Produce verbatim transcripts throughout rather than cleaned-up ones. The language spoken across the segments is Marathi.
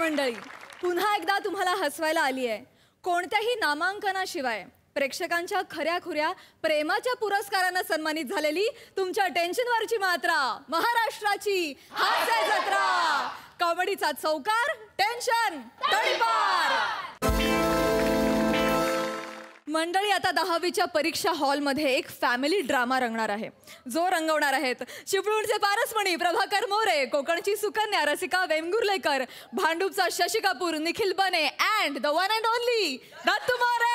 मंडळी, पुन्हा एकदा तुम्हाला हसवायला आली आहे. कोणत्याही नामांकनाशिवाय प्रेक्षकांच्या खऱ्या खुऱ्या प्रेमाच्या पुरस्कारांना सन्मानित झालेली तुमच्या टेन्शनवरची मात्रा, महाराष्ट्राची हास्य जत्रा, कॉमेडीचा चौकार, टेन्शन तडीपार. मंडळी, आता दहावीच्या परीक्षा हॉलमध्ये एक फॅमिली ड्रामा रंगणार आहे, जो रंगवणार आहेत चिपळूणचे पारसमणी प्रभाकर मोरे, कोकणची Sukanya Rasika Vengurlekar, भांडूपचा Shashi Kapoor, Nikhil Bane and the one and only Dattu More.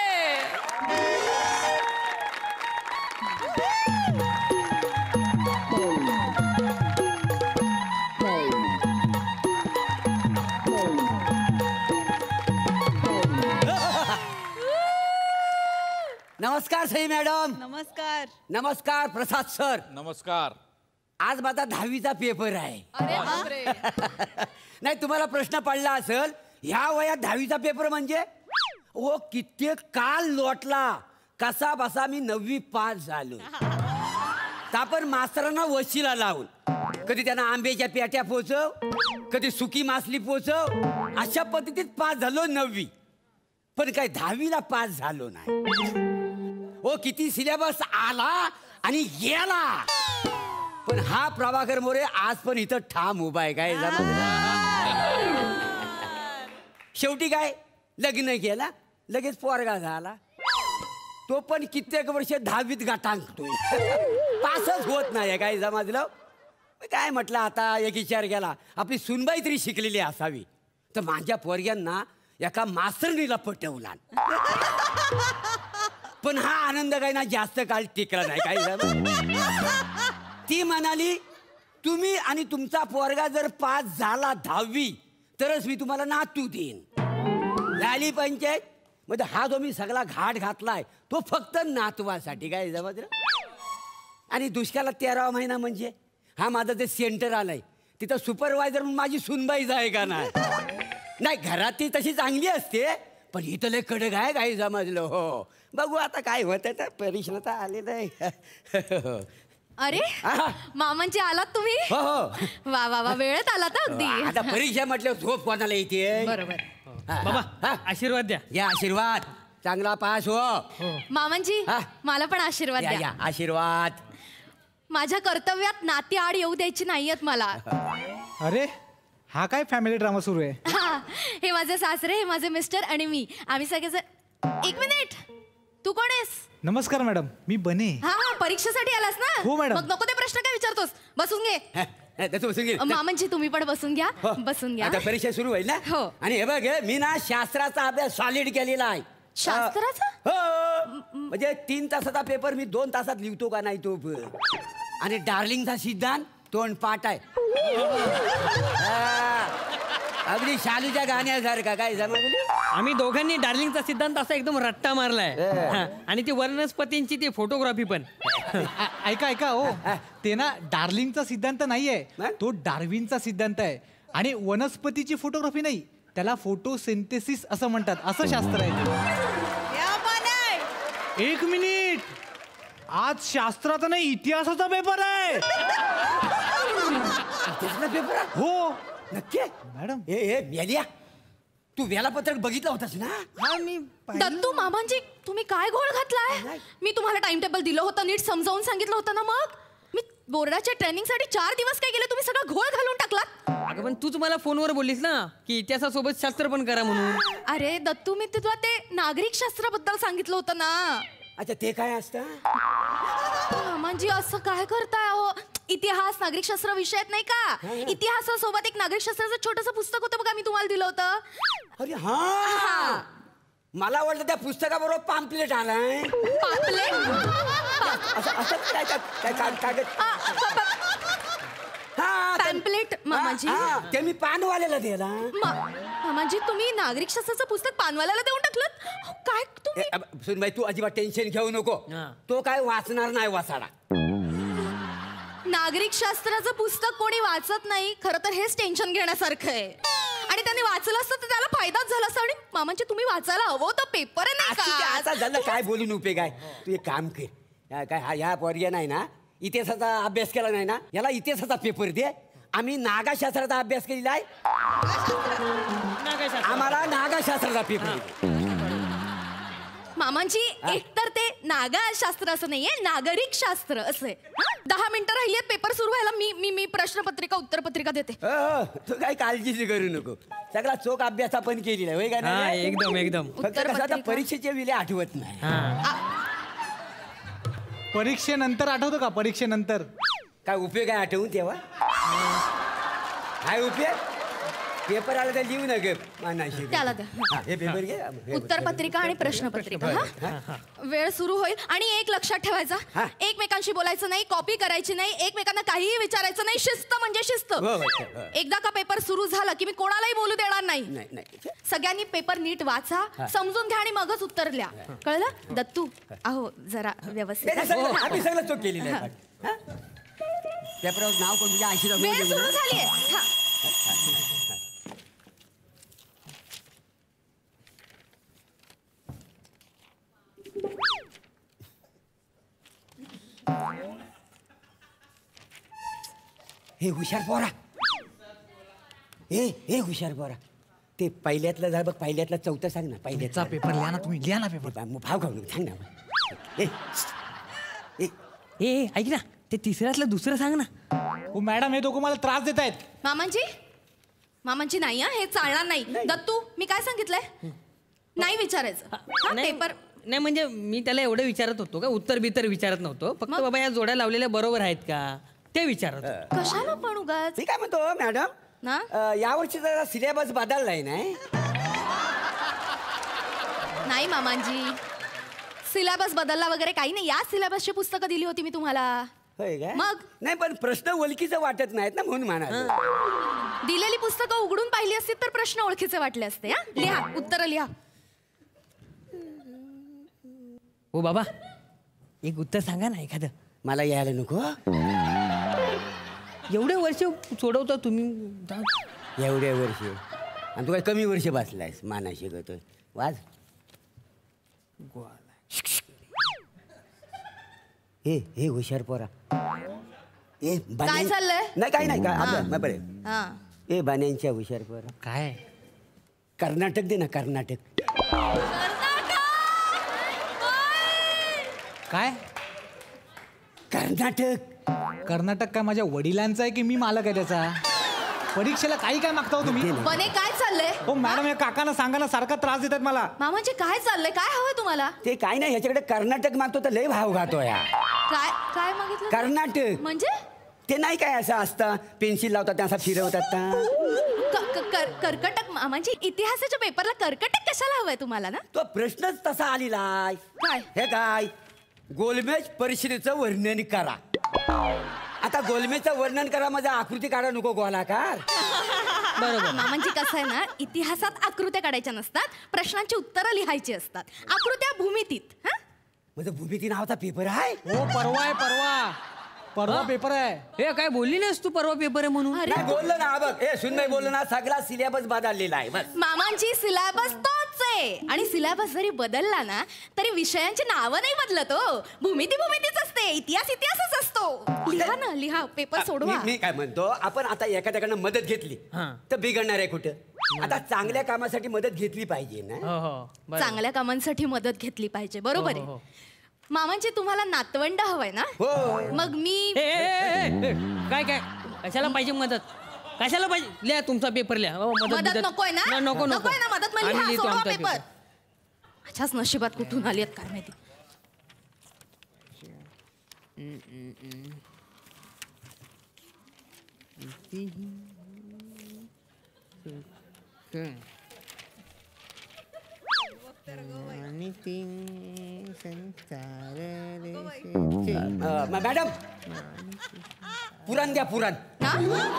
नमस्कार सई मॅडम. नमस्कार. नमस्कार प्रसाद सर. नमस्कार. आज माझा दहावीचा पेपर आहे. अरे बापरे. नाही, तुम्हाला प्रश्न पडला असेल, ह्या वयात दहावीचा पेपर म्हणजे ओ कित्येक काल लोटला, कसा बसा मी नववी पास झालो. आपण मास्तरांना वशिला लावून कधी त्यांना आंब्याच्या पेट्या पोचव, कधी सुकी मासली पोचव, अशा पद्धतीत पास झालो नववी. पण काय दहावीला पास झालो नाही. ओ किती सिलेबस आला आणि गेला, पण हा प्रभाकर मोरे आज पण इथं ठाम उभा आहे. काय शेवटी काय लग्न केला, लगेच पोरगा झाला. तो पण कित्येक वर्ष दहावीत गाठांकतोय, पासच होत नाही. काय जमाजलं काय म्हटलं, आता एक विचार केला, आपली सुनबाई तरी शिकलेली असावी. तर माझ्या पोरग्यांना एका मास्तरणीला पटवला, पण हा आनंद काय ना जास्त काळ टिकला नाही. काय ती म्हणाली, तुम्ही आणि तुमचा पोरगा जर पास झाला दहावी तरच मी तुम्हाला नातू देईन. झाली पंचायत. म्हणजे हा जो मी सगळा घाट घातलाय तो फक्त नातवासाठी. काय जमत. आणि दुष्काळात तेरावा महिना म्हणजे हा माझं ते सेंटर आलंय, तिथं सुपरवायझर म्हणून माझी सुनबाई जाय का नाही. नाही, घरात ती तशी चांगली असते, पण इथं लय कडक आहे. काही समजलं. हो, बघू आता काय होतं. तर परीक्षा तर आलेलं आहे. अरे मामांची आलात तुम्ही. हो हो, वा वा वा, वेळेत आलात अगदी. आता परीक्षा म्हटलं झोप कोणाला येते. बरोबर. बाबा आशीर्वाद द्या. या आशीर्वाद, चांगला पास हो. मामांजी मला पण आशीर्वाद द्या. द्या. आशीर्वाद. माझ्या कर्तव्यात नाती आड येऊ द्यायची नाहीयेत मला. अरे हा काय फॅमिली ड्रामा सुरू आहे. हा, हे माझे सासरे, हे माझे मिस्टर आणि मी, आम्ही सगळेजण. एक मिनिट, तू कोण आहेस? नमस्कार मॅडम, मी बने. हा, परीक्षेसाठी आलास ना. हो मॅडम. मग नको ते प्रश्न काय विचारतोस, बसून घे. बसून घे. मामांची तुम्ही पण बसून घ्या. बसून घ्या. आता परीक्षा सुरू होईल ना. हो. आणि हे बघ, मी ना शास्त्राचा अभ्यास सॉलिड केलेला आहे. शास्त्राचा? हो, म्हणजे तीन तासाचा पेपर मी दोन तासात लिहितो का नाही तो. आणि डार्लिंगचा सिद्धांत तोंड पाठ आहे. अगदी शालूच्या गाण्यासारखा. काय समजली. आम्ही दोघांनी डार्लिंगचा सिद्धांत असा एकदम रट्टा मारलाय. आणि ती वनस्पतींची ती फोटोग्राफी पण. ऐका ऐका हो, ते ना डार्लिंगचा सिद्धांत नाहीये, तो डार्विनचा सिद्धांत आहे. आणि वनस्पतीची फोटोग्राफी नाही, त्याला फोटोसिंथेसिस असं म्हणतात. असं शास्त्र आहे. एक मिनिट, आज शास्त्राचा नाही इतिहासाचा पेपर आहे. पेपर हो नक्की मॅडम. हे हे मेलिया, तू वेळापत्रक बघितलं होतास ना. हा मी. दत्तू मामांजी, तुम्ही काय घोळ घातलाय. मी तुम्हाला टाइम टेबल दिलं होतं, नीट समजावून सांगितलं होतं ना. मग मी बोर्डाच्या ट्रेनिंग साठी चार दिवस काय केले, तुम्ही सगळं घोळ घालून टाकलात. अगं पण तूच मला फोनवर बोललीस ना की इतिहासासोबत शास्त्र पण करा म्हणून. अरे दत्तू, मी तुला ते नागरिक शास्त्राबद्दल सांगितलं होतं ना. अच्छा, ते काय असतं. मामांजी असं काय करताय हो. इतिहास नागरिकशास्त्र विषयात नाही का. इतिहासासोबत एक नागरिकशास्त्राचं छोटंसं पुस्तक होतं बघा, मी तुम्हाला दिलं होतं. अरे हा, मला वाटलं त्या पुस्तकाबरोबर पॅम्पलेट आलाय. पॅम्पलेट? असं काय काय कागद. हा, पॅम्पलेट मामाजी. ते मी पानवाल्याला दिला. मामाजी, तुम्ही नागरिकशास्त्राचं पुस्तक पानवाल्याला देऊन टाकलं. काय तुम्ही. सुनबाई, तू अजिबात टेन्शन घेऊ नको. तो काय वाचणार नाही वाचाडा. नागरिकशास्त्राचं पुस्तक कोणी वाचत नाही. खरं तर हेच टेन्शन घेण्यासारखं आहे. आणि त्यांनी वाचलं असतं तर त्याला फायदाच झाला असता. आणि मामांची तुम्ही वाचायला हवं तर पेपर आहे नाही आता झालं. काय बोलून उपयोग आहे. तू एक काम कर, काय ह्या पोरग्या नाही ना इतिहासाचा अभ्यास केला नाही ना, याला इतिहासाचा पेपर दे आम्ही नागाशास्त्राचा अभ्यास केलेला आहे. नागाशास्त्र. आम्हाला नागाशास्त्राचा पेपर येतो. मामांची एकतर ते नागाशास्त्र असं नाहीये, नागरिक शास्त्र असं आहे. हा? दहा मिनिटं राहिली पेपर सुरू व्हायला. मी मी मी प्रश्नपत्रिका उत्तरपत्रिका देते. हो, हो, तू काही काळजीच करू नको. सगळा चोख अभ्यास आपण केलेला आहे, होय का हा नाही? एकदम एकदम. फक्त कसं आता उत्तरपत्रिका. परीक्षेचे विले आठवत नाही. हा परीक्षेनंतर आठवतं का? परीक्षेनंतर काय उपयोग आहे आठवून तेव्हा? काय उपयोग? पेपर आला तर लिहू नका मानाशी. त्याला द्या. हा, हे पेपर घे. हे उत्तरपत्रिका आणि प्रश्नपत्रिका. हा? वेळ सुरू होईल आणि एक लक्षात ठेवायचा, हा. एकमेकांशी बोलायचं नाही, कॉपी करायची नाही, एकमेकांना काहीही विचारायचं नाही. शिस्त म्हणजे शिस्त. हो, हो, हो. एकदा का पेपर सुरू झाला की मी कोणालाही बोलू देणार नाही. नाही नाही सगळ्यांनी पेपर नीट वाचा, समजून घ्या आणि मगच उत्तर लिहा. कळलं? दत्तू अहो जरा व्यवस्थित. नाही, नाही, सगळं- आम्ही सगळं चोख केलेलं आहे. हा? पेपरावर नाव कोण तुझ्या आशीला वेळ सुरू झालीये. हा. हे हुशार पोरा. हे हे हुशार पोरा. ते पहिल्यातलं जा बघ, पहिल्यातला चौथं सांग ना. पहिल्याचा पेपर लिहा ना तुम्ही, लिहा ना पेपर. भाव खाऊ नको, सांग ना. ए, ए, ए ए, ऐक ना ते तिसऱ्यातलं दुसरं सांग ना. हो मॅडम, हे दोघं मला त्रास देत आहेत. मामांची मामांची नाही हा, हे चालणार नाही. दत्तू मी काय सांगितलंय? नाही विचारायचं. हा, नाही पेपर नाही म्हणजे मी त्याला एवढं विचारत होतो का, उत्तर बितर विचारत नव्हतो. फक्त मग? बाबा या जोड्या लावलेल्या बरोबर आहेत का ते विचारत होतो. कशाला पण उगाच मी काय म्हणतो मॅडम, ना? अं, यावर्षी जरा सिलेबस बदललाय नाही? नाही मामांजी, सिलेबस बदलला वगैरे काही नाही. या सिलेबसची पुस्तकं दिली होती मी तुम्हाला. होय का? मग? नाही पण प्रश्न ओळखीचं वाटत नाहीत ना, म्हणून म्हणा. दिलेली पुस्तकं उघडून पाहिली असती तर प्रश्न ओळखीचे वाटले असते. हा, लिहा उत्तर लिहा. हो बाबा एक उत्तर सांगा ना एखादं. मला यायला नको. एवढे वर्ष सोडवता तुम्ही. एवढ्या वर्ष आणि तू काय कमी वर्ष बसलायस माना शिकतोय. वाज. हे हे हुशार पोरा. ए बान्या- काय चाललंय? नाही काही नाही काय हा. आपलं नाही बरे. हा. ए बाण्यांच्या हुशार पोरा. काय? कर्नाटक दे ना, कर्नाटक. काय? कर्नाटक. कर्नाटक काय माझ्या वडिलांचा आहे की मी मालक आहे त्याचा? परीक्षेला काही काय मागता हो तुम्ही? बने काय चाललंय? हो मॅडम, या काकांना सांगा ना, सारखा त्रास देतात मला. मामांजी काय चाललंय? काय हवंय तुम्हाला? ते काय नाही, ह्याच्याकडे कर्नाटक मागतो तर लय भाव खातो या. काय काय मागितलं? कर्नाटक म्हणजे ते नाही काय असं असतं, पेन्सिल लावतात त्या असं फिरवतात ना. क- क- कर- कर्कटक मामांजी, इतिहासाच्या पेपरला कर्कटक कशाला हवंय तुम्हाला ना? तो प्रश्नच तसा आलेला आहे. काय? हे काय, गोलमेज परिषदेचं वर्णन करा. आता गोलमेजचं वर्णन करा, माझा आकृती काढा नको गोलाकार. बरोबर. मामांजी कसं आहे ना, इतिहासात आकृत्या काढायच्या नसतात, प्रश्नांची उत्तरं लिहायची असतात. आकृत्या भूमितीत. हा? माझं भूमिती नावाचा पेपर आहे. हो परवा आहे, परवा परवा पेपर आहे. हे काय बोलली नाहीस तू परवा पेपर आहे म्हणून. अरे नाही बोललो ना, बघ हे सुन नाही बोललो ना, सगळा सिलेबस बदललेला आहे बस. मामांची सिलेबस तोच आहे आणि सिलेबस जरी बदलला ना तरी विषयांची नावं नाही बदलत हो. भूमिती भूमितीच असते, इतिहास इतिहासच असतो. लिहा ना, लिहा, पेपर सोडवा. मी मी काय म्हणतो, आपण आता एखाद्याकडनं मदत घेतली हा. तर बिघडणार आहे कुठं? आता चांगल्या कामासाठी मदत घेतली पाहिजे ना. हो हो बरं. चांगल्या कामांसाठी मदत घेतली पाहिजे. बरोबर हो, हो, आहे. मामांची तुम्हाला नातवंड हवंय ना? हो. मग मी ए, ए, ए, ए, ए, काय काय कशाला पाहिजे मदत? कशाला पाहिजे? लिहा तुमचा पेपर लिहा. हो, मदत बिदत- नकोय ना? न- नको नको नकोय ना मदत? मग आम्ही लिहा, लिहितो सोडवा आमचा पेपर. माझ्याच नशिबात कुठून आली आहेत काय माहिती. अं, मॅडम पुराण द्या, पुराण. हा?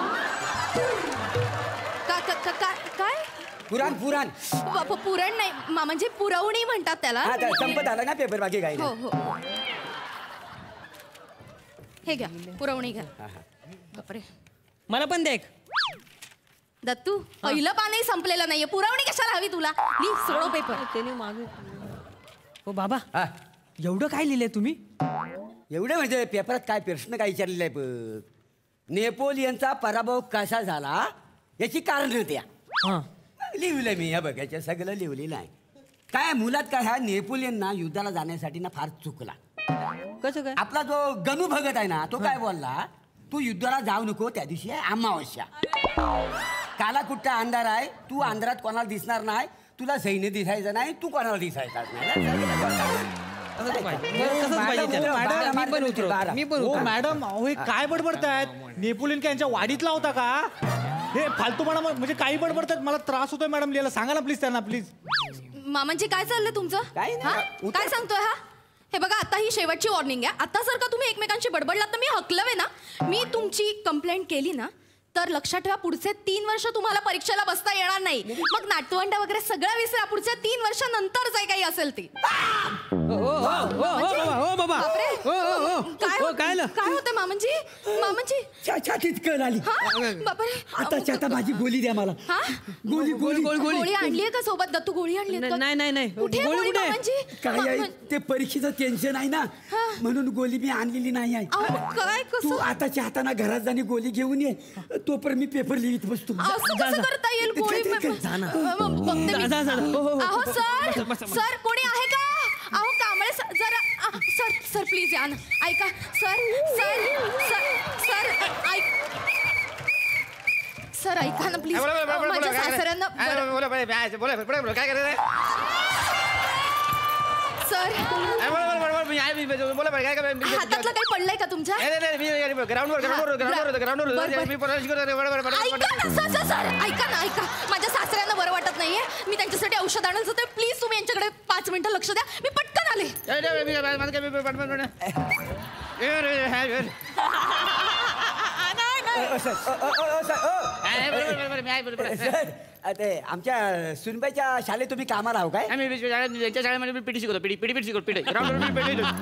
का- का- का- का- काय पुराण पुराण. प- प- पुरण नाही मामांजी, पुरवणी म्हणतात त्याला. हा त्या संपत आला ना पेपर, बाकी काही हो नाही. हो. हे घ्या, पुरवणी घ्या. बापरे. मला पण दे एक. दत्तू, पहिलं पानही संपलेलं नाहीये, पुरवणी कशाला हवी तुला? ली सोडव पेपर. त्याने मागे हो बाबा हा. एवढं काय लिहिलंय तुम्ही? एवढे म्हणजे पेपरात काय प्रश्न काय विचारलेला आहे बघ. नेपोलियनचा पराभव कसा झाला याची कारण द्या. हा. लिहिलंय मी, या बघायचं सगळं लिहिलेलं आहे. काय मुलात काय ह्या नेपोलियन ना युद्धाला जाण्यासाठी ना फार चुकला. कसं काय? आपला जो गणू भगत आहे ना तो काय बोलला, तू युद्धाला जाऊ नको, त्या दिवशी आहे अमावस्या, काला कुठचा अंधार आहे, तू अंधारात कोणाला दिसणार नाही, तुला सैन्य दिसायचं नाही, तू कोणाला दिसायचं नाही. तसंच पाहिजे त्याला. मॅडम, मी पण उतरवतो. मी पण हो उतरवतो. मॅडम, अहो हे काय बडबडतायत? नेपोलियन काय यांच्या वाडीतला होता का? हे फालतू म्हणा, म्हणजे काही बडबडतात. मला त्रास होतोय मॅडम लिहायला. सांगा ना प्लीज त्यांना, प्लीज. मामांची काय चाललंय तुमचं? काय नाही. हा? उतर- काय सांगतोय हा? हे बघा, आता ही शेवटची वॉर्निंग आहे. आता जर का तुम्ही एकमेकांशी बडबडलात तर मी हकलवे ना. मी तुमची कंप्लेंट केली ना तर लक्षात ठेवा, पुढचे तीन वर्ष तुम्हाला परीक्षेला बसता येणार नाही. मग नातवंड वगैरे सगळं विसरा. पुढच्या तीन वर्षानंतर जे काही असेल ते. हो, हो, हो, हो, हो, हो, बाबा. बापरे. हो, हो, हो. काय हो, होत- काय झालं? काय होतं मामांजी? मामांजी छातीत कळ आली. हा बापरे. आता आता माझी गोळी द्या मला. हा? गोळी गोळी गोळी, गोळी. गोळी आणलीये का सोबत? दत्तू गोळी आणली नाही, नाही, नाही. कुठे आहे गोळी गोळी कुठे आहे? मामांजी? काय आहे मा- ते परीक्षेचं टेन्शन आहे ना, हा. म्हणून गोळी मी आणलेली नाही आहे. अहो, काय तू कसं आताच्या हाताना घरात जाणी गोळी घेऊन ये, तोपर्यंत मी पेपर लिहित बसतो. असं कसं करता येईल? गोळी जा, जा, जा ना. म- म- बघते मी. जा, जा, जा. हो, हो, हो. अहो सर बस, बस, बस. सर कोणी आहे का? अहो कांबळे सर जरा आ, सर सर प्लीज या ना. ऐका सर सर सर सर ऐक सर ऐका ना प्लीज. माझ्या सासऱ्यांना बरं- काय करायचं सर बोला काय हातातलं काही पडलंय का तुमच्या? ग्राउंडवर ग्राउंडवर ग्राउंडवर ग्राउंडवर ऐका ना सर सर सर ऐका ना ऐका. माझ्या सासऱ्यांना बरं वाटत नाहीये. मी त्यांच्यासाठी औषध आणलं होतं. प्लीज तुम्ही यांच्याकडे पाच मिनिटं लक्ष द्या. मी पटकन आले. ते आमच्या सुनबाईच्या शाळेत तुम्ही कामाला आहो काय? त्यांच्या शाळेमध्ये पिटी शिकवतो पिटी पिटी पिटी शिकवतो पिटी ग्राउंडवर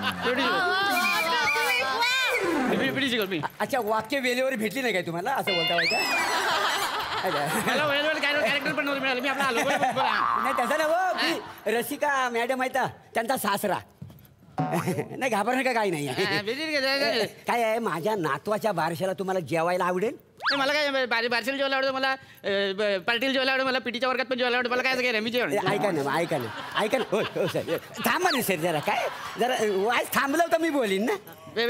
पिटी पिटी शिकवतो मी. अच्छा, वाक्य वेळेवर भेटली नाही काय तुम्हाला, असं बोलता व्हायचं? मला वेळेवर कॅरेक्टर पण नव्हतं मिळालं. मी आपला आलो नाही तसं ना हो, मी रसिका मॅडम आहेत त्यांचा सासरा. नाही घाबरणार का काही नाही आहे. काय आहे, माझ्या नातवाच्या बारशाला तुम्हाला जेवायला आवडेल? मला काय बारशीला जेवायला आवडतं, मला पार्टीला जेवायला आवडतं, मला पिटीच्या वर्गात पण जेवायला आवडतं. मला काय काय मी जेवण ऐका ना ऐका ना ऐका ना. हो हो सर, थांबा ना सर जरा. काय जरा वाज थांबलं तर मी बोलीन ना.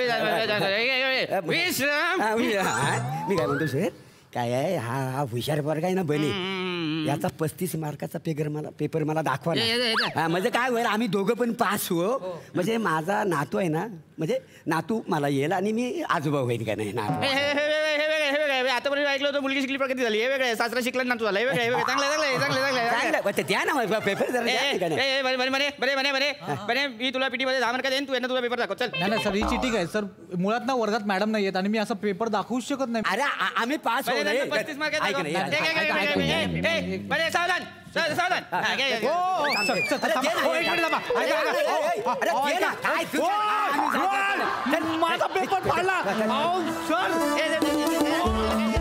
विश्राम. हा, मी हा, मी काय म्हणतो सर, काय आहे, हा हा हुशार वर्ग आहे ना बने, याचा पस्तीस मार्काचा पेपर मला पेपर मला दाखवा ये, ये, ये. ना. म्हणजे काय होईल, आम्ही दोघं पण पास हो. म्हणजे माझा नातू आहे ना, म्हणजे नातू मला येईल आणि मी आजोबा होईल का नाही नातू. आतापर्यंत ऐकलं होतं मुलगी शिकली प्रगती झाली. हे वेगळं सासरा शिकला ना तू झाला. हे वेगळं हे चांगलं चांगलं चांगलं चांगलं, बरं, द्या ना मला पेपर जरा द्या का नाही. बरे बरे बरे बरे बरे बरे मी तुला पिटी मध्ये दहा मार्क देईन, तू यांना तुला पेपर दाखव. चल नाही नाही सर, ही चिटिंग आहे सर. मुळात ना वर्गात मॅडम नाही येत आणि मी असं पेपर दाखवूच शकत नाही. अरे आ- आम्ही पास हो रे. पस्तीस मार्क ऐक ना, या- बरे सावधान सावधान हा, घे, घे, घे. हो, हो, सर, सर, अरे, थांबा. दे ना, हो, एक मिनिट थांबा. ऐका, ऐका. अरे, हो, अरे, हो, दे ऐका. ना. काय तू- हो, आम्ही जातो. सर, माझा पेपर फाडला. अहो, सर. ए, दे, दे, दे, दे, दे.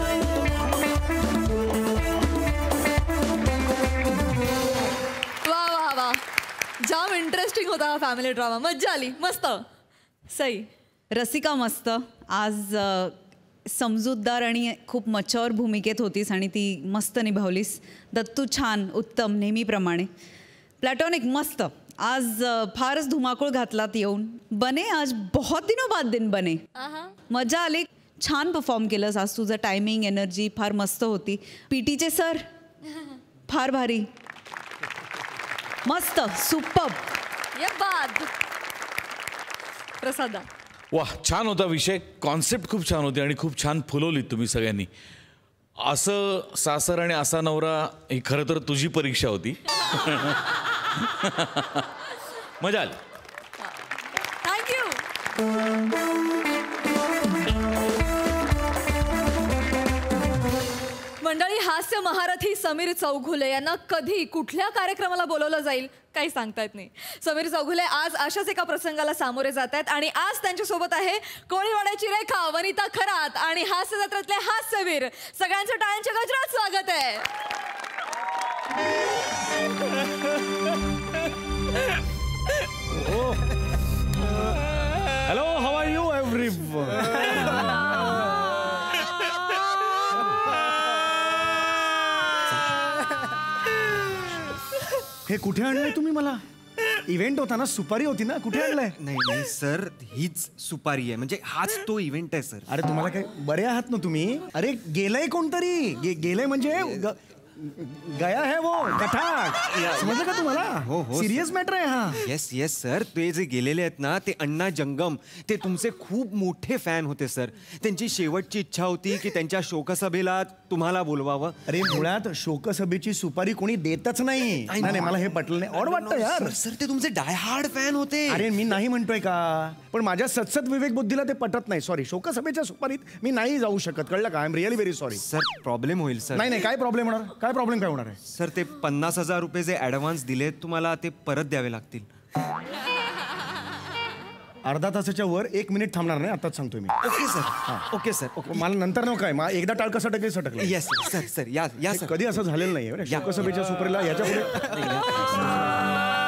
वा वा वा, जाम इंटरेस्टिंग होता हा फॅमिली ड्रामा. मज्जा आली, मस्त. सई रसिका मस्त. आज अ, समजूतदार आणि खूप मच्युअर भूमिकेत होतीस आणि ती मस्त निभावलीस. दत्तू छान, उत्तम, नेहमीप्रमाणे. प्लॅटॉनिक मस्त. आज अ, फारच धुमाकूळ घातलात येऊन. बने आज बहुत दिनों बाद दिन बने. मजा आली. छान परफॉर्म केलंस आज. तुझं टायमिंग, एनर्जी फार मस्त होती. पीटीचे सर फार भारी, मस्त, सुपर्ब. ये बाद. प्रसादा वा, छान होता विषय. कॉन्सेप्ट खूप छान होती आणि खूप छान फुलवलीत तुम्ही सगळ्यांनी. असं सासर आणि असा नवरा ही खरं तर तुझी परीक्षा होती. मजा आली. थँक्यू. मंडळी, हास्य महारथी समीर चौघुले यांना कधी कुठल्या कार्यक्रमाला बोलवलं जाईल काही सांगता येत नाही. समीर चौघुले आज अशाच एका प्रसंगाला सामोरे जात आहेत आणि आज त्यांच्यासोबत आहे कोळीवाड्याची रेखा, वनिता खरात आणि हास्य जत्रेतले हास्यवीर. सगळ्यांचं टाळ्यांच्या गजरात स्वागत आहे. Hello, how are you, everyone? हे कुठे आणलंय तुम्ही मला? इव्हेंट होता ना, सुपारी होती ना, कुठे आणलंय? नाही नाही सर, हीच सुपारी आहे, म्हणजे हाच तो इव्हेंट आहे सर. अरे तुम्हाला काय बरे आहात ना तुम्ही? अरे गेलंय कोणतरी, गे, गेलंय म्हणजे ग- गया है वो गठाक, समजलं का तुम्हाला? हो, हो, सिरियस मॅटर आहे हा. येस येस सर, ते जे गेलेले आहेत ना ते अण्णा जंगम, ते तुमचे खूप मोठे फॅन होते सर. त्यांची शेवटची इच्छा होती की त्यांच्या शोकसभेला तुम्हाला बोलवावं. अरे मुळात शोकसभेची सुपारी कोणी देतच नाही. नाही नाही, मला हे पटलं नाही, ऑड वाटतं यार. सर, सर ते तुमचे डाय हार्ड फॅन होते. अरे मी नाही म्हणतोय का, पण माझ्या सत्सत विवेक बुद्धीला ते पटत नाही. सॉरी, शोकसभेच्या सुपारीत मी नाही जाऊ शकत, कळलं का? I am really very sorry. Sir problem होईल सर. नाही नाही, काय प्रॉब्लेम होणार? काय प्रॉब्लेम काय होणार आहे? सर ते पन्नास हजार रुपये जे ऍडव्हान्स दिलेत तुम्हाला ते परत द्यावे लागतील. अर्धा तासाच्या वर एक मिनिट थांबणार नाही, आताच सांगतोय मी. Okay sir, okay sir, okay. मला नंतर नको काय, मला एकदा टाळकं सटकली सटकलं. येस सर, सर या या सर. कधी असं झालेलं नाही शोकसभेच्या सुपारीला याच्या पुढे.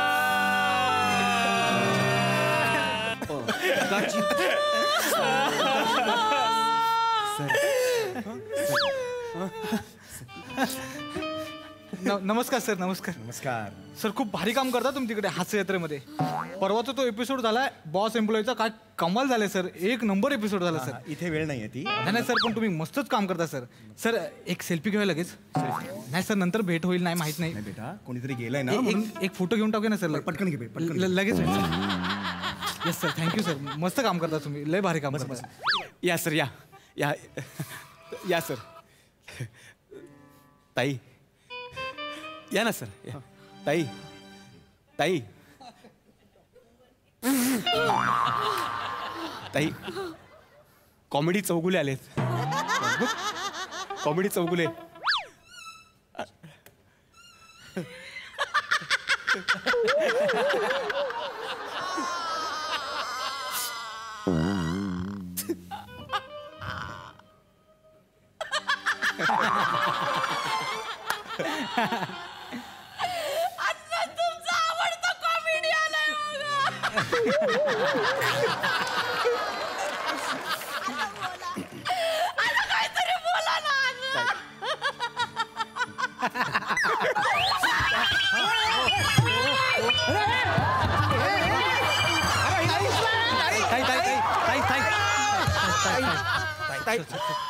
न- नमस्कार सर. नमस्कार. नमस्कार सर, खूप भारी काम करता तुम्ही तिकडे हास्य यात्रेमध्ये. परवाचा तो एपिसोड झालाय बॉस एम्प्लॉईचा, काय कमाल झालाय सर. एक नंबर एपिसोड झाला सर. इथे वेळ नाहीये ती. नाही नाही सर, पण तुम्ही मस्तच काम करता सर. सर एक सेल्फी घेऊया लगेच. नाही सर, नंतर भेट होईल, नाही माहित नाही. बेटा कोणीतरी गेलाय ना, ए- म्हणून एक एक फोटो घेऊन टाकूया ना सर. पटकन घे, पटकन ल- लगेच होईल sir. Yes sir, thank you sir. मस्त काम करता तुम्ही, लय भारी काम करता. या सर, या या या सर. ताई या ना सर. या. ताई ताई ताई कॉमेडी चौगुले आलेत. कॉमेडी चौगुले. ताई ताई ताई ताई ताई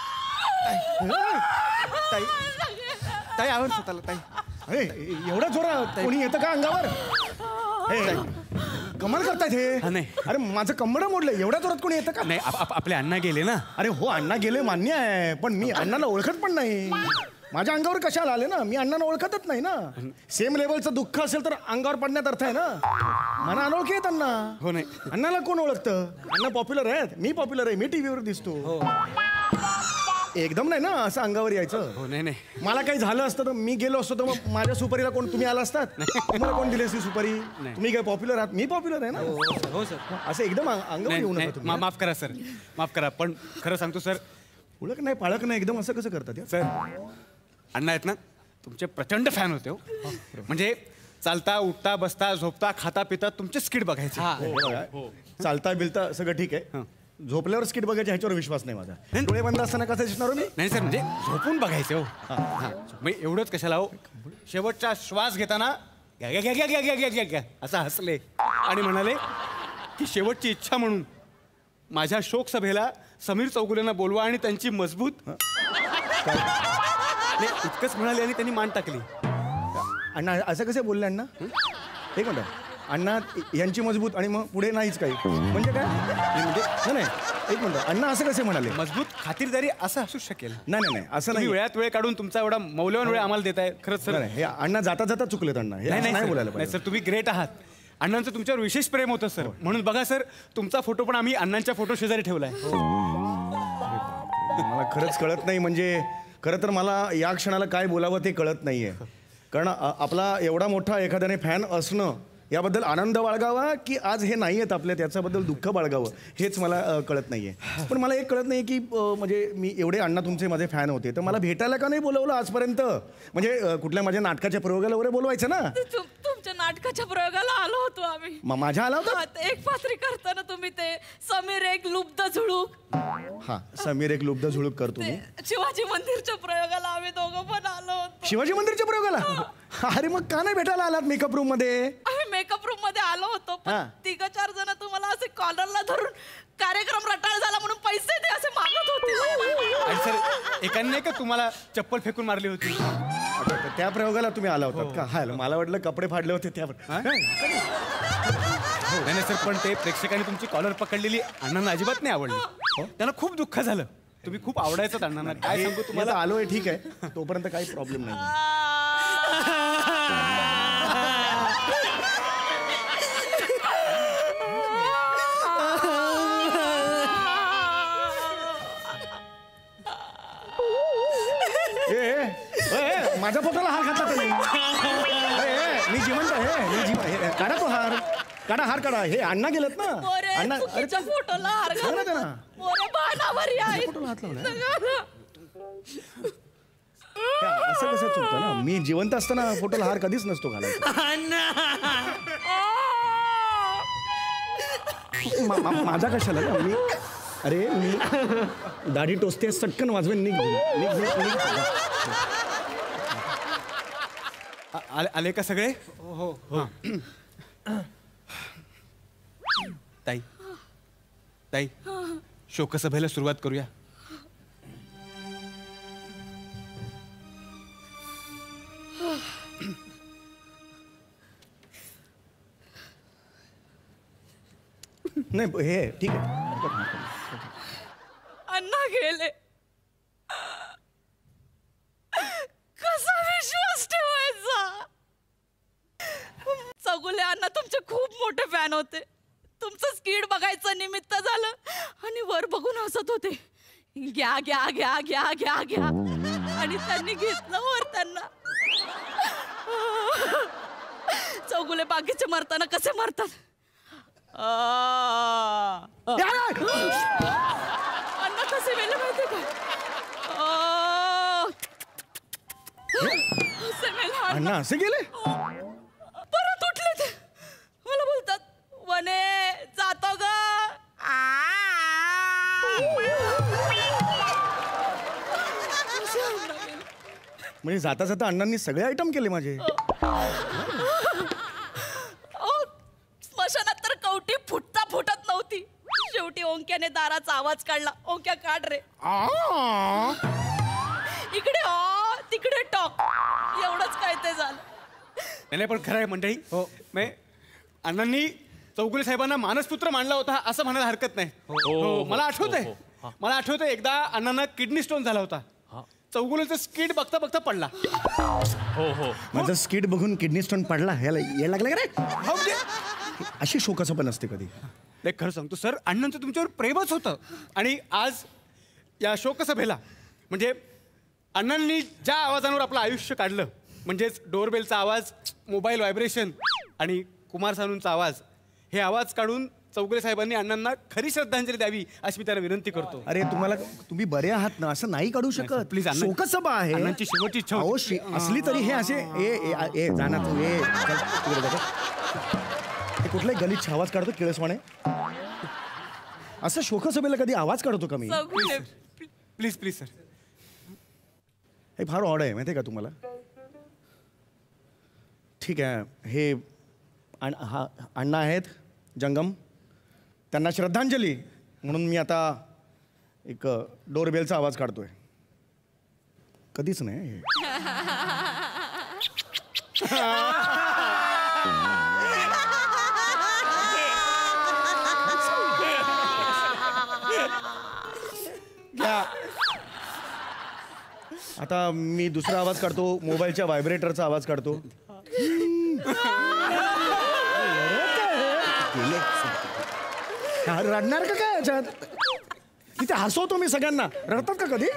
ताई ताई आवड स्वतःला ताई. अरे एवढा जोरात कोणी येतं का अंगावर? हे, कमाल करतायत हे. नाही. अरे माझं कंबड मोडलं, एवढ्या जोरात कोणी येतं का? नाही आप- आप- आपले अण्णा गेले ना. अरे हो, अण्णा गेले मान्य आहे, पण मी अण्णाला ओळखत पण नाही. माझ्या अंगावर कशाला आले ना, मी अण्णांना ओळखतच नाही ना. सेम लेवलचं दुःख असेल तर अंगावर पडण्यात अर्थ आहे ना. मला अनोळखी आहेत अण्णा. हो नाही. अण्णाला कोण ओळखतं? अण्णा पॉप्युलर आहेत, मी पॉप्युलर आहे, मी टीव्हीवर दिसतो. एकदम नाही ना असं अंगावर यायचं. हो नाही नाही मला काही झालं असतं तर मी गेलो असतो तर मग माझ्या सुपारीला कोण तुम्ही आला असतात? तुम्हाला कोण दिली असती सुपारी? तुम्ही काय पॉप्युलर आहात, मी पॉप्युलर आहे ना. हो सर. असं एकदम अंगावर नाही, येऊ नाही, नका मा- तुम्ही. माफ करा सर, माफ करा, पण खरं सांगतो सर, ओळख नाही पाळख नाही, एकदम असं कसं करतात यार? सर अण्णा आहेत ना तुमचे प्रचंड फॅन होते. हो म्हणजे चालता उठता बसता झोपता खाता पिता तुमचे स्किट बघायचे. हे बघा, चालता बिलता सगळं ठीक आहे, झोपल्यावर स्किट बघायच्या ह्याच्यावर विश्वास नाही माझा. डोळे बंद असताना कसं दिसणार हो मी? नाही सर, म्हणजे झोपून बघायचे. हो हां, मग एवढंच कशाला हो, शेवटचा श्वास घेताना घ्या घ्या घ्या घ्या घ्या घ्या घ्या घ्या असं हसले आणि म्हणाले की शेवटची इच्छा म्हणून माझ्या शोक सभेला समीर चौगुलेंना बोलवा आणि त्यांची मजबूत. नाही, इतकंच म्हणाले आणि त्यांनी मान टाकली. अण्णा असं कसे बोलले अण्णा? एक मिनिट, अण्णा यांची मजबूत आणि मग पुढे नाहीच काही म्हणजे काय? हे म्हणजे नाही नाही, एक मिनिट, अण्णा असं कसे म्हणाले? मजबूत खातिरदारी असं असू शकेल. नाही नाही नाही, असं तुम्ही नाही. वेळात वेळ काढून तुमचा एवढा मौल्यवान वेळ आम्हाला देताय. खरंच सर. नाही, नाही, हे अण्णा जाता जाता चुकलेत अण्णा, हे नाही असं नाही नाही सर, बोलायला नाही पाहिजे. सर, तुम्ही ग्रेट आहात. अण्णांचं तुमच्यावर विशेष प्रेम होतं सर, म्हणून बघा सर तुमचा फोटो पण आम्ही अण्णांच्या फोटो शेजारी ठेवलाय. मला खरंच कळत नाही, म्हणजे खरं तर मला या क्षणाला काय बोलावं ते कळत नाहीये. कारण अ- आपला एवढा मोठा एखाद्याने फॅन असणं याबद्दल आनंद बाळगावा की आज हे नाही आहेत आपल्या त्याच्याबद्दल दुःख बाळगावं हेच मला अ, कळत नाहीये. पण मला एक कळत नाही की अ, म्हणजे मी एवढे अण्णा तुमचे माझे फॅन होते तर मला भेटायला का नाही बोलवलं आजपर्यंत? म्हणजे अ, कुठल्या माझ्या नाटकाच्या प्रयोगाला वगैरे बोलवायचं ना. तुम- तुमच्या नाटकाच्या प्रयोगाला आलो होतो आम्ही. म- माझ्या आला होता? हा, ते एक पात्री करताना तुम्ही ते समीर एक लुब्ध झुळूक, हा, समीर एक लुब्ध झुळूक करतो मी. ते शिवाजी मंदिरच्या प्रयोगाला आम्ही दोघं पण आलो होतो. शिवाजी मंदिरच्या प्रयोगाला? अरे मग का नाही भेटायला आलात मेकअप रूम मध्ये? आम्ही मेकअप रूम मध्ये आलो होतो पण हा. तिघ चार जण तुम्हाला असे कॉलरला धरून कार्यक्रम रटाळ झाला म्हणून पैसे दे असे मागत होते. आणि सर एकाने नाही का तुम्हाला चप्पल फेकून मारली होती? आता त्या प्रयोगाला तुम्ही आला होतात का? हाय, मला वाटलं कपडे फाडले होते त्या नाही नाही सर, पण ते प्रेक्षकांनी तुमची कॉलर पकडलेली अण्णांना अजिबात नाही आवडली. हो, त्यांना खूप दुःख झालं. तुम्ही खूप आवडायचं अण्णांना. काय सांगू तुम्हाला. तुम्हाला आलोय ठीक आहे, तोपर्यंत काही प्रॉब्लेम नाही. माझ्या फोटोला हार घातला तुम्ही. मी जिवंत आहे, मी जिवंत. काढा तो हार, काढा हार काढा. हे अण्णा गेलेत ना. मोरे अण्णा चुकीच्या फोटोला हार सांग ना त्यांना. मोरे बाणावर आहे. फोटोला हात लावला. असं कसं चुकतं ना. मी जिवंत असताना फोटोला हार कधीच नसतो घालायचा. मा- मा- माझा कशाला ना. मी अरे मी दाढी टोचते सटकन वाजवेन. निघ निघ निघ निघ. आ- आले आले का सगळे? हो हो. ताई ताई शोकसभेला सुरुवात करूया. नाही हे ठीक आहे. अण्णा गेले. कसा विश्वास ठेवायचा. चौगुले अण्णा तुमचे खूप मोठे फॅन होते. तुमचं स्किड बघायचं निमित्त झालं आणि वर बघून हसत होते. घ्या घ्या घ्या घ्या घ्या घ्या आणि त्यांनी घेतलं वर त्यांना. चौगुले बाकीचे मरताना कसे मरतात. अण्णा कसे मेले माहिती का. असे मेले अण्णा. अण्णा असे गेले. परत उठले ते. मला बोलतात वने जातो ग. म्हणजे जाता जाता अण्णांनी सगळे आयटम केले माझे. स्मशानात तर कवटी फुटता फुटत नव्हती. शेवटी ओंक्याने दाराचा आवाज काढला. ओंक्या काढ रे. इकडे आ तिकडे टॉक. एवढंच काय ते झालं. नाही पण खरं आहे मंडळी. हो मी अण्णांनी चौगुले साहेबांना मानसपुत्र मानला होता असं म्हणायला हरकत नाही. हो मला आठवत आहे. मला आठवत आहे एकदा अण्णांना किडनी स्टोन झाला होता. चौगुलेचं स्किड बघता बघता पडला. हो हो. माझं स्किड बघून किडनी स्टोन पडला. ह्याला यायला लागलं का रे. हो म्हणजे अशी शोकाचं पण असते कधी. नाही खरं सांगतो सर, अण्णांचं तुमच्यावर प्रेमच होतं. आणि आज या शोकसभेला म्हणजे अण्णांनी ज्या आवाजांवर आपलं आयुष्य काढलं म्हणजेच डोरबेलचा आवाज, मोबाईल व्हायब्रेशन आणि कुमार सानूंचा आवाज, हे आवाज काढून चौगुले साहेबांनी अण्णांना खरी श्रद्धांजली द्यावी अशी मी त्यांना विनंती करतो. अरे तुम्हाला तुम्ही बरे आहात ना. असं नाही काढू शकत. प्लीज शोकसभा आहे. अण्णांची शेवटची इच्छा होती. अहो, शे- असली तरी हे असे ए ए- ए जाना तू ए चल, तिकडे जा. हे कुठलाही गलिच्छ आवाज काढतो किळसवाणे. असं शोकसभेला कधी आवाज काढतो का मी? Chougule please please sir. हे फार ऑड आहे माहिती आहे का तुम्हाला. ठीक आहे. हे अण्ण- हा अण्णा आहेत जंगम. त्यांना श्रद्धांजली म्हणून मी आता एक डोरबेलचा आवाज काढतोय. कधीच नाही हे. घ्या. आता मी दुसरा आवाज काढतो. मोबाईलच्या व्हायब्रेटरचा आवाज काढतो. रडणार का काय याच्यात. तिथे हसवतो मी सगळ्यांना. रडतात का कधी.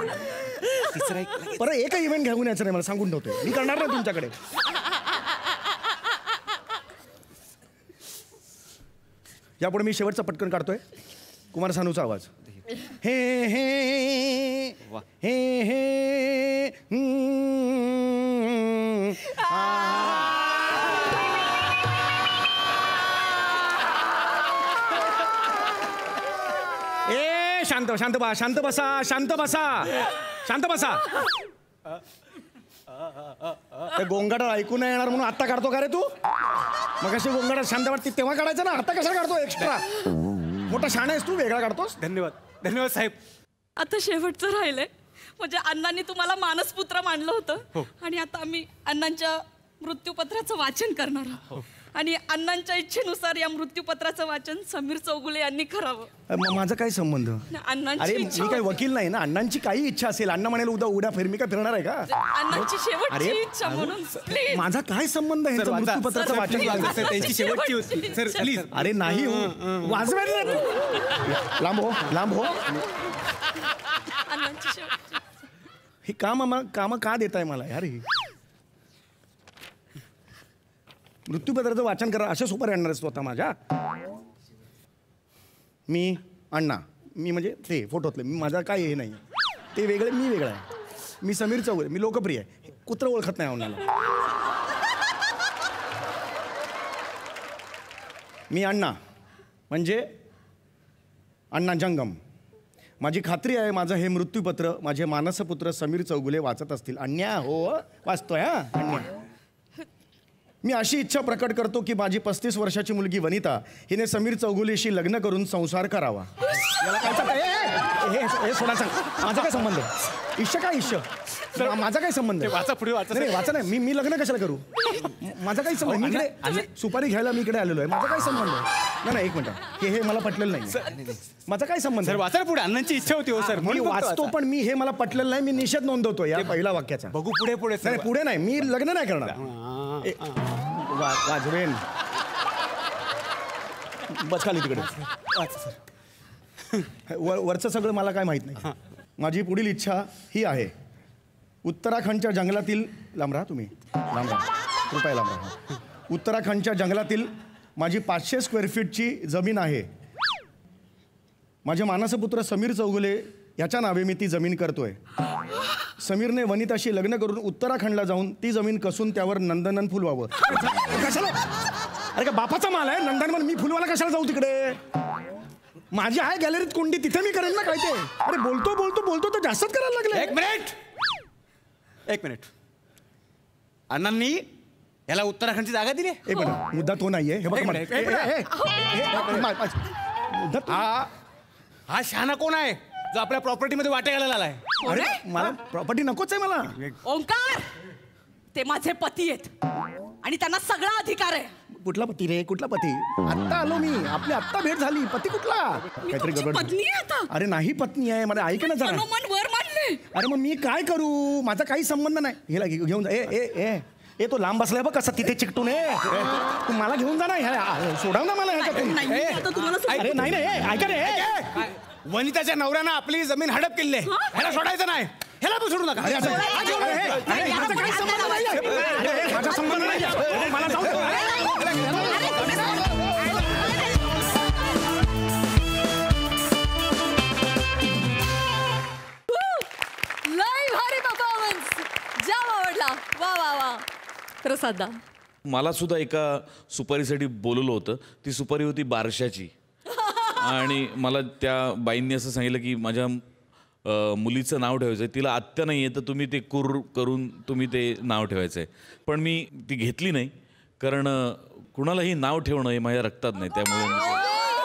परत एकही इव्हेंट घेऊन यायचं नाही मला सांगून ठेवतोय. मी करणार नाही तुमच्याकडे. यापुढे मी शेवटचा पटकन काढतोय. कुमार सानूचा आवाज. हे हे हे हे हम्म. ए शांत शांत बा शांत बसा शांत बसा शांत बसा. ते गोंगाट ऐकू नाही येणार म्हणून आता काढतो का रे तू? मग अशी गोंगाट शांत वाटते तेव्हा काढायचं ना, आता कशाला काढतो एक्स्ट्रा? मोठा शाणा आहेस तू, वेगळा काढतोस. धन्यवाद धन्यवाद साहेब. आता शेवटचं राहिलंय. म्हणजे अण्णांनी तुम्हाला मानसपुत्र मानलं होतं आणि आता आम्ही अण्णांच्या मृत्यूपत्राचं वाचन करणार आहोत. आणि अण्णांच्या इच्छेनुसार या मृत्यूपत्राचं वाचन समीर चौगुले यांनी करावं. म- माझा काय संबंध? अण्णांची अरे इच्छा मी काय होती. वकील नाही ना. अण्णांची काही इच्छा असेल, अण्णा म्हणेल उद्या उड्या फिर, मी काय फिरणार आहे का? अण्णांची शेवटची अरे, इच्छा म्हणून प्लीज. माझा काय संबंध आहे ह्यांचं मृत्यूपत्राचं वाचन please, करायचं? सर, त्यांची शेवटची होती सर, प्लीज. अरे नाही हो, वाजवायला नाही. लांब हो, लांब हो. अण्णांची शेवटची. ही काम कामं का देताय मला यार? ही मृत्यूपत्राचं वाचन करा अशा सुपारी आणणार असतो आता माझ्या? मी अण्णा, मी म्हणजे ते फोटोतले, मी माझा काय हे नाही. ते वेगळे, मी वेगळा आहे. मी समीर चौगुले, मी लोकप्रिय आहे. कुत्र ओळखत नाही अण्णाला. मी अण्णा म्हणजे अण्णा जंगम. माझी खात्री आहे माझं हे मृत्यूपत्र माझे मानसपुत्र समीर चौगुले वाचत असतील. अन्या हो, वाचतोय हा अन्या. मी अशी इच्छा प्रकट करतो की माझी पस्तीस वर्षाची मुलगी वनिता हिने समीर चौगुलेशी लग्न करून संसार करावा. याला काय चालतं? ए, ए, हे हे सोडा सांग, माझा काय संबंध? इश्य काय इश्य? मा- माझा काय संबंध? वाचा पुढे वाचा. नाही वाचा नाही. मी मी लग्न कशाला करू? माझा काही संबंध? मी इकडे सुपारी घ्यायला मी इकडे आलेलो आहे. माझा काय संबंध? नाही नाही, एक मिनिट. हे हे मला पटलेलं नाही. माझा काय संबंध? सर वाचा पुढे. अण्णांची इच्छा होती हो सर. मी म्हणून फक्त वाचतो, वाचा. पण मी हे मला पटलेलं नाही. मी निषेध नोंदवतो या पहिल्या वाक्याचा. बघू पुढे पुढे नाही सर. पुढे नाही, मी लग्न नाही करणार. ए, वा- वाजवेन. बस खाली तिकडे. वाचा सर. वर वरचं सगळं मला काय माहित नाही. माझी पुढील इच्छा ही आहे. उत्तराखंडच्या जंगलातील, लांब राहा तुम्ही, लांब राहा, कृपया लांब राहा. उत्तराखंडच्या जंगलातील माझी पाचशे स्क्वेअर फीटची जमीन आहे. माझे मानसपुत्र समीर चौगुले याच्या नावे मी ती जमीन करतोय. समीरने वनिताशी लग्न करून उत्तराखंडला जाऊन ती जमीन कसून त्यावर नंदनवन फुलवावं. कशाला? अरे का बापाचा माल आहे नंदनवन? मी फुलवायला कशाला जाऊ तिकडे? माझी आहे गॅलरीत कोंडी, तिथे मी करेन ना काय ते. अरे बोलतो बोलतो बोलतो तर जास्तच करायला लागले. एक मिनिट एक मिनिट अण्णांनी याला उत्तराखंडची जागा दिली. एक मिनिट, मुद्दा तो नाहीये. हे बघ एक मला- मिनिट, ए, एक ए, मिनिट. ए, ए, ए, मा- मा- मुद्दा तो- हा हा शहाणा कोण आहे जो आपल्या प्रॉपर्टीमध्ये वाटे घालायला आलाय? अरे मला प्रॉपर्टी नकोच आहे मला. ओंकार, ते माझे पती आहेत आणि त्यांना सगळा अधिकार आहे. कुठला पती रे? कुठला पती? आत्ता आलो मी, आपली आत्ता भेट झाली. पती कुठला? मी तुमची पत्नी आहे आता. अरे नाही पत्नी आहे, मला ऐक ना जरा. मनोमन वर मानले. अरे मग मी काय करू? माझा काही संबंध नाही. हेला घे- घेऊन जा. ए ए ए ए तो लांब बसलाय बघ कसा तिथे चिकटून. ए ए, तू मला घेऊन जा ना. ह्या- सोडव ना मला ह्याच्यातून. नाही, मी ए, आता तुम्हाला सोडते. अरे नाही नाही, ए, ऐका रे. ए, ए. वनिताच्या नवऱ्यानं आपली जमीन हडप केली आहे. ह्याला सोडायचं नाही. ह्याला पण सोडू नका. अरे असं- अरे, अरे, अरे, माझा काही संबंध नाही आहे. अरे, अरे, माझा संबंध नाही आहे. मला जाऊ दे. लय भारी परफॉर्मन्स, जाम आवडला. वा वा वा. प्रसादा, मला सुद्धा एका सुपारीसाठी बोलवलं होतं. ती सुपारी होती बारशाची. आणि मला त्या बाईंनी असं सांगितलं की माझ्या अ, मुलीचं नाव ठेवायचं आहे. तिला आत्या नाही आहे तर तुम्ही ते कुर करून तुम्ही ते नाव ठेवायचं आहे. पण मी ती घेतली नाही कारण अ, कुणालाही नाव ठेवणं हे माझ्या रक्तात नाही. त्यामुळे मी-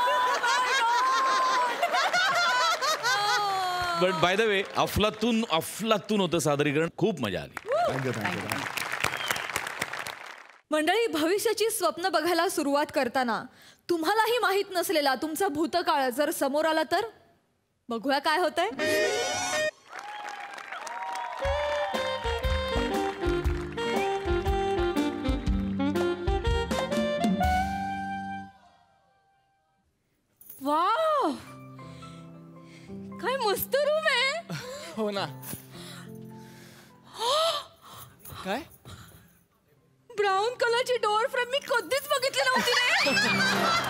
बट बाय द वे अफलातून अफलातून होतं सादरीकरण. खूप मजा आली. Thank you thank you. मंडळी, भविष्याची स्वप्न बघायला सुरुवात करताना तुम्हालाही माहित नसलेला तुमचा भूतकाळ जर समोर आला तर बघूया काय होतंय. वाव, काय मस्त रूम आहे. हो ना. काय? ब्राऊन कलरची डोअर फ्रेम मी कधीच बघितली नव्हती रे.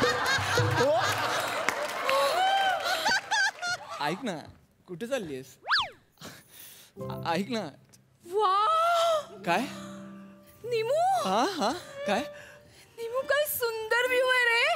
ऐक ना, कुठे चाललीस? ऐक ना. वाव, काय? निमू, हा हा काय? निमू काय सुंदर व्ह्यू आहे रे.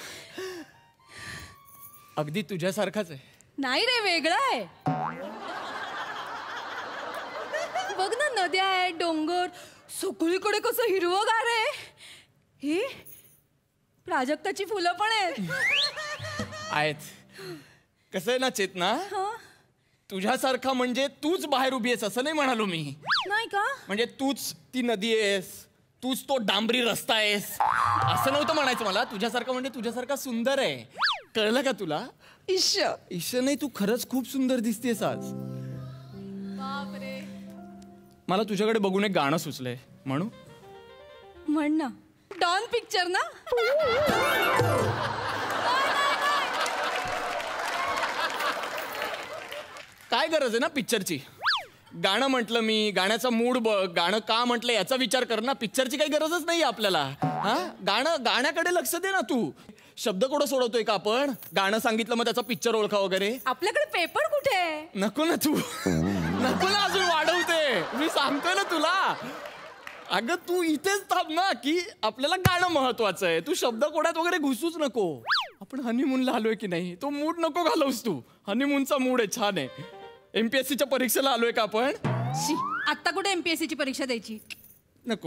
अगदी तुझ्यासारखाच आहे. नाही रे, वेगळा आहे. बघ बघ ना, नद्या आहेत, डोंगर, सगळीकडे कसं हिरवंगार आहे. ही प्राजक्ताची फुलं पण आहेत. आहेत. कसं आहे ना चेतना, तुझ्यासारखा म्हणजे तूच बाहेर उभी आहेस असं नाही म्हणालो मी. नाही का? म्हणजे तूच ती नदी आहेस, तूच तो डांबरी रस्ता आहेस असं नव्हतं म्हणायचं मला. तुझ्यासारखा म्हणजे तुझ्यासारखा सुंदर आहे. कळलं का तुला? ईश ईश नाही, तू खरंच खूप सुंदर दिसतेस आज. बापरे. मला तुझ्याकडे बघून एक गाणं सुचलंय, म्हणू? म्हण ना. डॉन पिक्चर ना? काय गरज आहे ना पिक्चरची? गाणं म्हटलं मी, गाण्याचा मूड बघ, गाणं का म्हटलं याचा विचार कर ना. पिक्चरची काही गरजच नाही आपल्याला. हा, गाणं गाण्याकडे लक्ष दे ना तू. शब्दकोडं सोडवतोय का आपण? गाणं सांगितलं मग त्याचा पिक्चर ओळखा वगैरे. आपल्याकडे पेपर कुठे आहे? नको ना तू, नको ना अजून वाढवते. मी सांगतोय ना तुला. अगं तू इथेच थांब ना, की आपल्याला गाणं महत्वाचं आहे. तू शब्दकोड्यात वगैरे घुसूच नको. आपण हनीमूनला आलोय की नाही, तो मूड नको घालवस तू. हनीमूनचा मूड आहे, छान आहे. एमपीएससीच्या परीक्षेला आलोय का आपण? शी, आत्ता कुठे एमपीएससी ची परीक्षा द्यायची? नको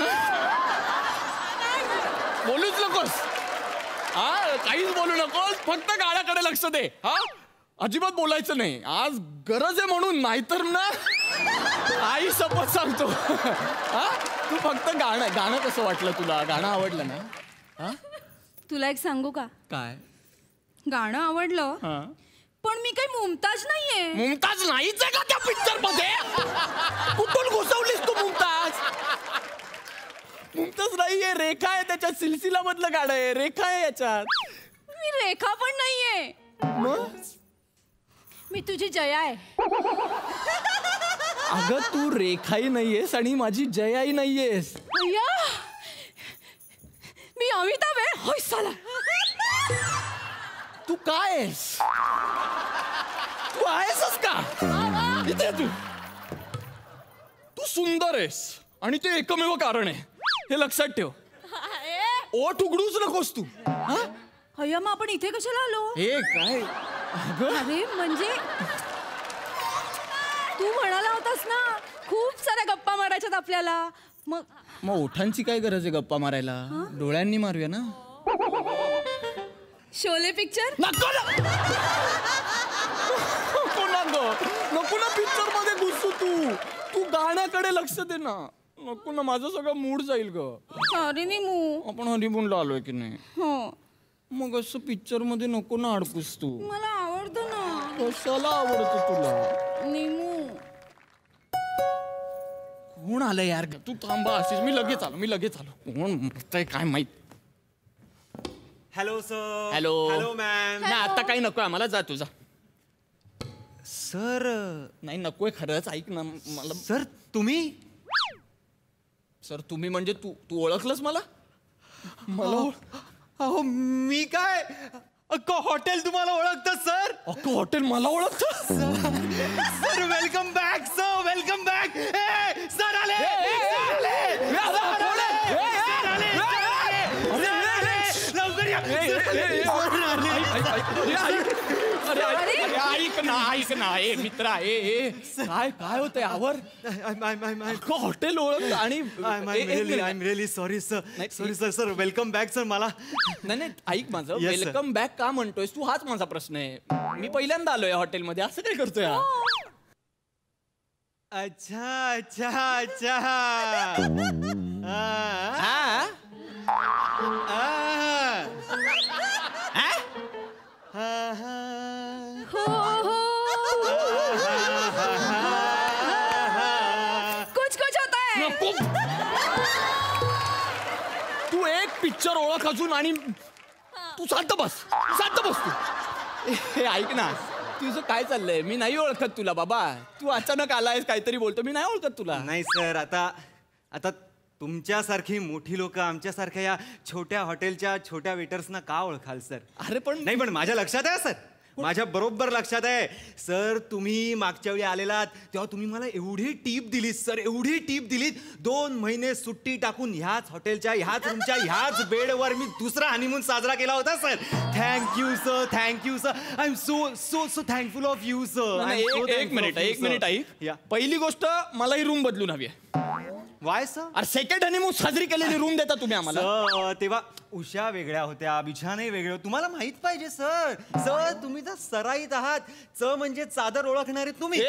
बोलूच नकोस. हा, काहीच बोलू नकोस, फक्त गाण्याकडे लक्ष दे. हा, अजिबात बोलायचं नाही. आज गरज आहे म्हणून, नाहीतर ना आई शपथ सांगतो. हा, तू फक्त गाणं. गाणं कसं वाटलं तुला? गाणं आवडलं ना? हा, तुला एक सांगू का? काय? गाणं आवडलं, हा, पण मी काही मुमताज नाहीये. मुमताज नाहीच आहे का त्या पिक्चर मध्ये? कुठून घुसवलीस तू मुमताज? मुमताज नाहीये, रेखा आहे त्याच्यात. सिलसिला मधलं गाणं आहे, रेखा आहे याच्यात. मी रेखा पण नाहीये. मग मी तुझी जया आहे. अगं तू रेखाही नाहीयेस आणि माझी जयाही नाहीयेस. अय्या, मी अमिताभ आहे. होय साला. तू काय आहेस? तू आहेसच का? इथे तू तू सुंदर आहेस आणि ते एकमेव कारण आहे, हे लक्षात ठेव. ओठ उघडूच नकोस तू. अय्या, मग आपण इथे कशाला आलो? हे काय? अरे म्हणजे तू म्हणाला होतास ना, खूप साऱ्या गप्पा मारायच्यात आपल्याला. मग मग ओठांची काय गरज आहे गप्पा मारायला? डोळ्यांनी मारूया ना. शोले पिक्चर? नको ना, नको ना गं. नको ना पिक्चर मध्ये घुसू तू. तू गाण्याकडे लक्ष दे ना. नको ना, माझं सगळं मूड जाईल ग. अरे नी मू, आपण हनीमूनला आलोय की नाही? हो. मग असं पिक्चर मध्ये नको ना अडकूस तू. मला आवडतं ना. कशाला आवडतं तुला? निमू. कोण आलं यार? तू थांबा अशीच. मी लगेच आलो, मी लगेच आलो. कोण म्हणतंय काय माहित. Hello sir. Hello. Hello ma'am. नाही आता काही नकोय आम्हाला. जा तुझा. सर नाही नकोय खरंच. ऐक ना मला. सर तुम्ही? सर तुम्ही म्हणजे तू तू ओळखलंस मला? मला अहो मी काय अख्खं हॉटेल तुम्हाला ओळखतं सर. अख्खं हॉटेल मला ओळखतं? Sir welcome back. Sir welcome back. Sir आले. ऐक ना, ऐक ना. ए मित्र आहे. काय काय होतंय आवर? हॉटेल ओळख आणि I am really sorry sir. Sorry sir. Sir welcome back sir. मला नाही नाही ऐक माझं. Yes, sir. वेलकम बॅक का म्हणतोयस तू? हाच माझा प्रश्न आहे. मी पहिल्यांदा आलोय हॉटेलमध्ये. असं काय करतोय हा? अच्छा अच्छा अच्छा. हा? हो हो. कुछ कुछ होता है. नको. तू एक पिक्चर ओळख अजून आणि तू शांत बस. शांत बस तू. हे ऐक ना, तुझं काय चाललंय? मी नाही ओळखत तुला बाबा. तू अचानक आलायस काहीतरी बोलतो. मी नाही ओळखत तुला. नाही सर. आता आता तुमच्यासारखी मोठी लोक आमच्यासारख्या या छोट्या हॉटेलच्या छोट्या वेटर्सना का ओळखाल सर? अरे पण नाही पण माझ्या लक्षात आहे सर. माझ्या बरोबर लक्षात आहे सर. तुम्ही मागच्या वेळी आलेलात तेव्हा तुम्ही मला एवढी टीप दिलीत सर, एवढी टीप दिलीत. दोन महिने सुट्टी टाकून ह्याच हॉटेलच्या ह्याच रूमच्या ह्याच बेडवर मी दुसरा हनीमून साजरा केला होता sir. Thank you sir, thank you sir. I am so so so thankful of you sir. एक मिनिट एक मिनिट आई. पहिली गोष्ट मला ही रूम बदलून हवी आहे. Why sir? अरे सेकंड हनीमून साजरी केलेली रूम देता तुम्ही आम्हाला. सर तेव्हा उशा वेगळ्या होत्या, बिछाने वेगळे होते. तुम्हाला माहित पाहिजे सर. सर तुम्ही तर सराईत आहात. च म्हणजे चादर ओळखणारे तुम्ही.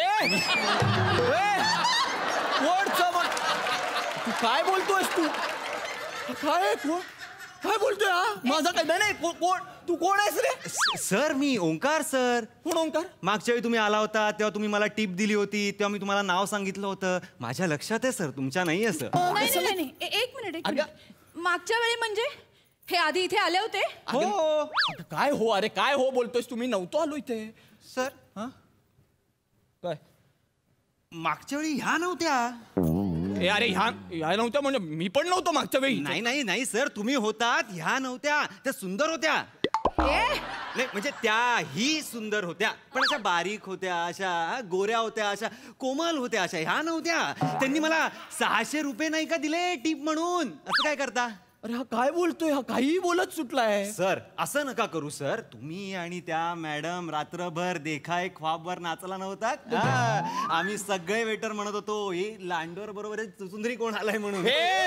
तू काय बोलतोयस तू? काय कोण काय बोलतोय हा? माझा काय नाही. कोण तू कोण आहेस रे? सर मी ओंकार सर. कोण ओंकार? मागच्या वेळी तुम्ही आला होता तेव्हा तुम्ही मला टिप दिली होती, तेव्हा मी तुम्हाला नाव सांगितलं होतं. माझ्या लक्षात आहे सर, तुमच्या नाही आहे सर. नाही नाही नाही ए- एक मिनिट एक मिनिट. मागच्या वेळी म्हणजे हे आधी इथे आले होते? हो. काय हो? अरे काय हो बोलतोयस? तुम्ही नव्हतो आलो इथे सर. हा काय मागच्या वेळी ह्या नव्हत्या. ए अरे ह्या ह्या नव्हत्या म्हणजे मी पण नव्हतो मागच्या वेळी. नाही नाही नाही सर, तुम्ही होतात. ह्या नव्हत्या. त्या सुंदर होत्या. नाही म्हणजे त्याही सुंदर होत्या, पण अशा बारीक होत्या, अशा गोऱ्या होत्या, अशा कोमल होत्या. अशा ह्या नव्हत्या. त्यांनी मला सहाशे रुपये नाही का दिले टिप म्हणून. असं काय करता? अरे हा काय बोलतोय? हा काही बोलत सुटलाय. सर असं नका करू सर. तुम्ही आणि त्या मॅडम रात्रभर देखाय ख्वाबवर नाचला नव्हता का? आम्ही सगळे वेटर म्हणत होतो हे लांडोर बरोबर चुचुंदरी कोण आलाय म्हणून.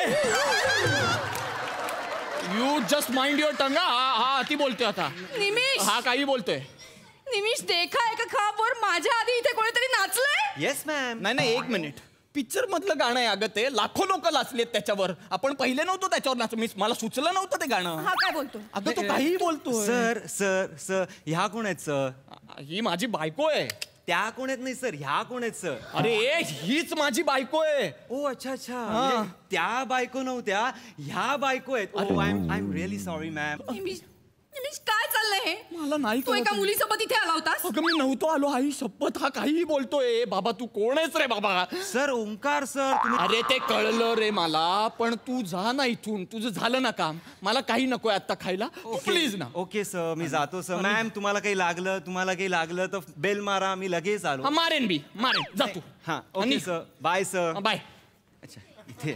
You just mind your tongue. हा हा ती बोलतोय आता. निमिष हा काही बोलतोय. निमिष देखा आहे का खापवर माझ्या आधी इथे कोणीतरी नाचलंय? Yes ma'am. नाही नाही एक मिनिट. पिक्चर मधलं गाणं आहे अगं ते. लाखो लोक नाचलेत त्याच्यावर. आपण पहिले नव्हतो त्याच्यावर नाच. मी मला सुचलं नव्हतं ते गाणं. हा काय बोलतो? अगं तो काही बोलतोय. सर सर सर ह्या कोण आहेत सर? ही माझी बायको आहे. त्या कोण आहेत? नाही सर ह्या कोण आहेत सर? अरे हीच माझी बायको आहे. ओ अच्छा अच्छा. म्हणजे त्या बायको नव्हत्या, ह्या बायको आहेत. Oh I am I am really sorry ma'am. Nimish Nimish काय चाललंय हे? मला नाही तू एका कळत. मुलीसोबत इथे आला होतास? अगं मी नव्हतो आलो. आई शपथ हा काहीही बोलतोय. बाबा तू कोण आहेस रे बाबा? Sir Omkar sir. तुम्ही अरे ते कळलं रे मला, पण तू जा ना इथून. तुझं झालं ना काम. मला काही नकोय आता खायला. प्लीज ना. ओके सर मी जातो सर. मॅम तुम्हाला काही लागलं तुम्हाला काही लागलं तर बेल मारा, मी लगेच आलो. हा मारेन बी मारेन. जा तू. हा okay sir. Bye sir. Bye. अच्छा इथे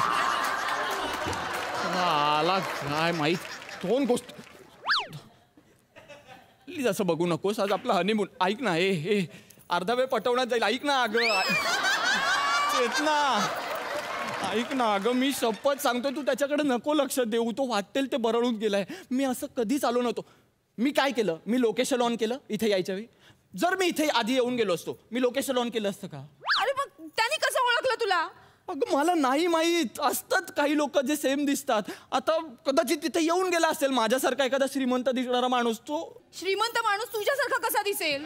आला काय माहित दोन गोष्ट. प्लीज असं बघू नकोस. आज आपला हनीमून. ऐक ना हे हे अर्धा वेळ पटवण्यात जाईल. ऐक ना अगं. चेतना ऐक ना अगं. मी शपथ सांगतो तू त्याच्याकडे नको लक्ष देऊ. तो वाटेल ते बरळून गेलाय. मी असं कधीच आलो नव्हतो. मी काय केलं? मी लोकेशन ऑन केलं इथे यायच्या वेळी. जर मी इथे आधी येऊन गेलो असतो मी लोकेशन ऑन केलं असतं का? अरे मग त्यांनी कसं ओळखलं तुला? अगं मला नाही माहीत. असतात काही लोक जे सेम दिसतात. आता कदाचित तिथे येऊन गेला असेल माझ्यासारखा एखादा श्रीमंत दिसणारा माणूस. तो श्रीमंत माणूस तुझ्यासारखा कसा दिसेल?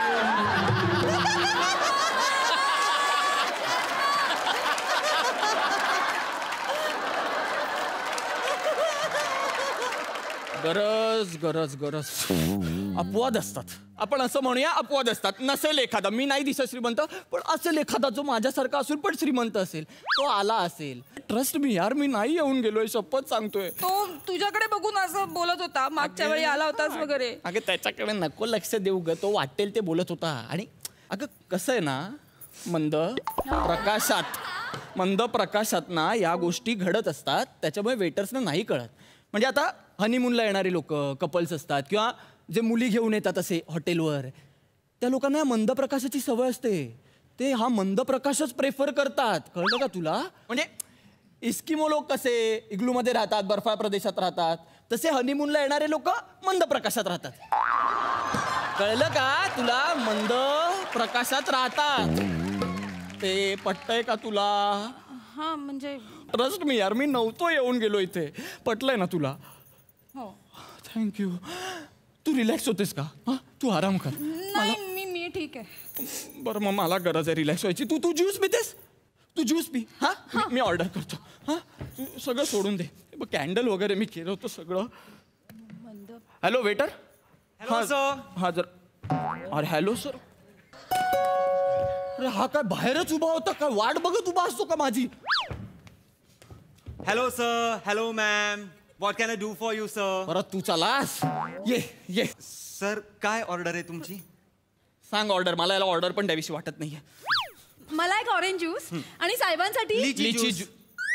गरज गरज गरज अपवाद असतात. आपण असं म्हणूया अपवाद असतात. नसेल एखादा. मी नाही दिसत श्रीमंत, पण असेल एखादा जो माझ्यासारखा असून पण श्रीमंत असेल. तो आला असेल. ट्रस्ट मी यार. मी नाही येऊन गेलोय शपथ सांगतोय. तो तुझ्याकडे बघून असं बोलत होता. मागच्या वेळी आला होतास वगैरे. अगं त्याच्याकडे नको लक्ष देऊ ग. तो वाटेल ते बोलत होता. आणि अगं कसं आहे ना मंद प्रकाशात मंद प्रकाशात ना या गोष्टी घडत असतात. त्याच्यामुळे वेटर्सना नाही कळत. म्हणजे आता हनीमूनला येणारे लोक कपल्स असतात किंवा जे मुली घेऊन येतात असे हॉटेलवर, त्या लोकांना या मंद प्रकाशाची सवय असते. ते हा मंद प्रकाशच प्रेफर करतात. कळलं का तुला? म्हणजे इस्किमो लोक कसे इग्लूमध्ये राहतात, बर्फाळ प्रदेशात राहतात, तसे हनीमूनला येणारे लोक मंद प्रकाशात राहतात. कळलं का तुला? मंद प्रकाशात राहतात. ते पटतंय का तुला? हा म्हणजे ट्रस्ट मी यार. मी नव्हतो येऊन गेलो इथे. पटलंय ना तुला? हो. थँक्यू. तू रिलॅक्स होतेस का? हा तू आराम कर. नाही मी मी ठीक आहे. बरं मग मला गरज आहे रिलॅक्स व्हायची. तू तू ज्यूस पितेस? तू ज्यूस पी. हा मी- मी ऑर्डर करतो. हा तू सगळं सोडून दे. बघ कॅन्डल वगैरे मी केलं होतं सगळं. Hello waiter. Hello sir. हा जर अरे हॅलो सर. अरे हा काय बाहेरच उभा होता काय? वाट बघत उभा असतो का माझी? Hello sir. Hello ma'am. What can I do for you sir? परत तू चलास. ये ये. सर काय ऑर्डर आहे तुमची? सांग ऑर्डर. मला याला ऑर्डर पण द्यावीशी वाटत नाहीये. मला एक ऑरेंज ज्यूस आणि साहेबांसाठी lychee lychee juice.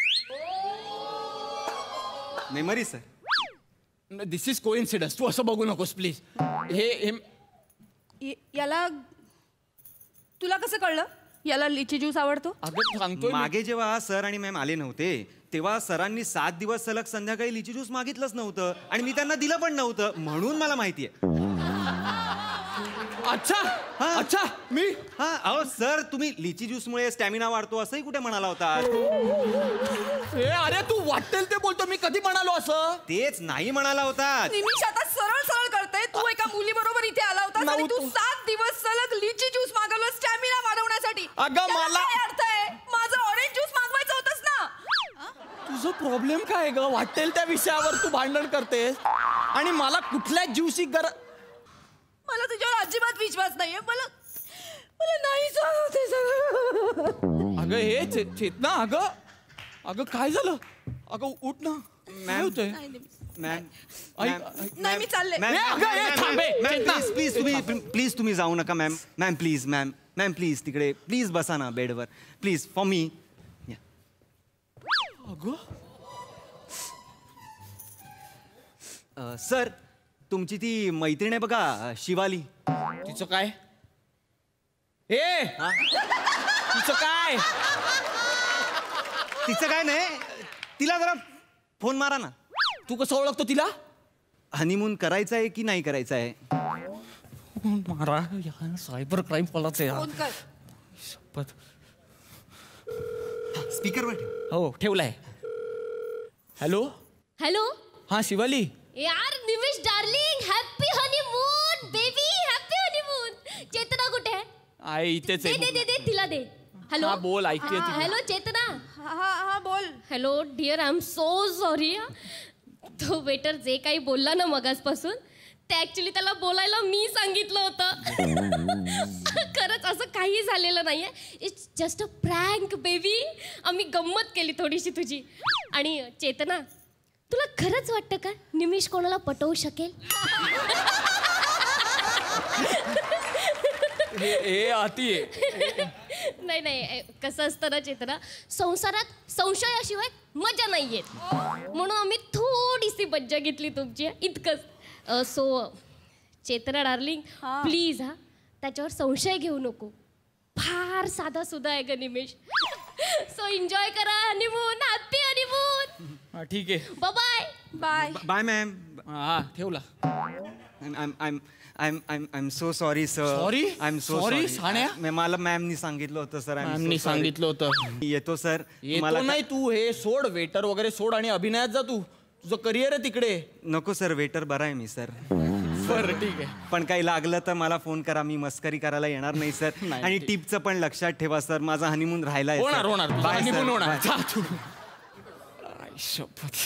Memory sir. This is coincidence. तू असं बघू नकोस प्लीज. हे हे य- याला तुला कसं कळलं याला लिची ज्यूस आवडतो? अगं सांगतोय मी. मागे जेव्हा सर आणि मॅम आले नव्हते तेव्हा सरांनी सात दिवस सलग संध्याकाळी लिची ज्यूस मागितलंच नव्हतं आणि मी त्यांना दिलं पण नव्हतं म्हणून मला माहिती आहे. अच्छा अच्छा मी हा अहो सर तुम्ही लिची ज्यूसमुळे स्टॅमिना वाढतो असंही कुठे म्हणाला होता? हे अरे तू वाटेल ते बोलतो. मी कधी म्हणालो असं? तेच नाही म्हणाला होता. निमिष आता सरळ सरळ करते. तू एका मुली बरोबर इथे आला होता आणि तू नव्हतो. सात दिवस सलग लिची ज्यूस मागवलं स्टॅमिना वाढवण्यासाठी. अगं, त्याला मला- काय अर्थ आहे? माझं ऑरेंज ज्यूस मागवायचं होतंस ना. तुझं प्रॉब्लेम काय ग? वाटेल त्या विषयावर तू भांडण करतेस आणि मला कुठल्या ज्यूसची गरज. मला तुझ्यावर अजिबात विश्वास नाहीये. मला मला नाही सांगते सगळं. अगं हे चे- चेतना अगं अगं काय झालं? अगं उठ ना. काय होतंय? मॅम नाही मी चालले. ए, अगं, ए, थांब, ए, चेतना. प्लीज प्लीज तुम्ही प्लीज तुम्ही जाऊ नका ma'am. Ma'am please ma'am ma'am please तिकडे प्लीज बसा ना बेडवर प्लीज फॉर मी. अगं सर तुमची ती मैत्रीण आहे बघा शिवाली. तिचं काय? ए तिचं काय? तिचं काय नाही तिला जरा फोन मारा ना. तू कसं ओळखतो तिला? हनीमून करायचं आहे की नाही करायचं आहे? मारा सायबर क्राईम कॉलाच आहे. फोन कर. शपथ. स्पीकरवर ठेव. हो ठेवलाय. हॅलो हॅलो हा शिवाली. यार Nimish darling happy honeymoon baby happy honeymoon. Chetna कुठे आहे? आई इथेच दे दे आहे. दे दे तिला दे. हॅलो हा, बोल, ऐकतेय हा, ती. हॅलो चेतना. हा हा बोल. Hello dear I am so sorry. तो वेटर जे काही बोलला ना मगासपासून ते ऍक्च्युली त्याला बोलायला मी सांगितलं होतं. खरंच असं काही झालेलं नाहीये. It's just a prank baby. आम्ही गंमत केली थोडीशी तुझी. आणि चेतना तुला खरंच वाटतं का निमिष कोणाला पटवू शकेल? हे हे अति आहे. नाही नाही कसं असतं ना चेतना संसारात संशयाशिवाय मजा नाही येत. म्हणून आम्ही थोडीशी मज्जा घेतली तुमची इतकंच. सो चेतना डार्लिंग प्लीज हा त्याच्यावर संशय घेऊ नको. फार साधा सुद्धा आहे ग निमिष. सो एन्जॉय करा हनीमून. Happy honeymoon. हा ठीक आहे. Bye bye. Bye ma'am. हा ठेवला. I am I am I am so sorry sir. Sorry? I am so Sorry, sorry साण्या? मला मॅमनी सांगितलं होतं सर. मॅमनी सांगितलं होतं. येतो सर. येतो नाही तू हे सोड वेटर वगैरे सोड आणि अभिनयात जा तू. तुझं करिअर आहे तिकडे. नको सर वेटर बरा आहे मी सर. बरं ठीक आहे. पण काही लागलं तर मला फोन करा. मी मस्करी करायला येणार नाही सर. नाही, आणि ठीक. टिपचं पण लक्षात ठेवा सर. माझा हनीमून राहिला आहे होणार होणार तुझं बाय honeymoon सर. होणार. बाय. जा तू. आई, शपथ.